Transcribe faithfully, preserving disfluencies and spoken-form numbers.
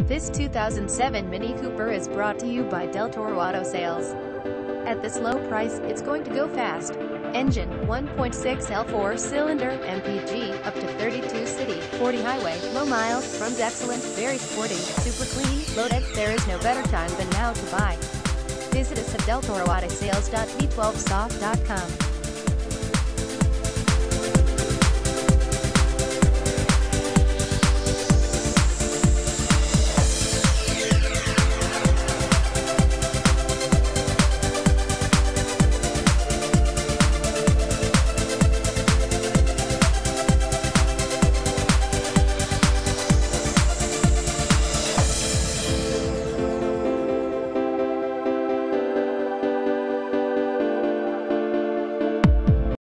This two thousand seven Mini Cooper is brought to you by Del Toro Auto Sales. At this low price, it's going to go fast. Engine, one point six L four-cylinder, M P G, up to thirty-two city, forty highway, low miles, runs excellent, very sporty, super clean, loaded. There is no better time than now to buy. Visit us at del toro auto sales dot v twelve soft dot com.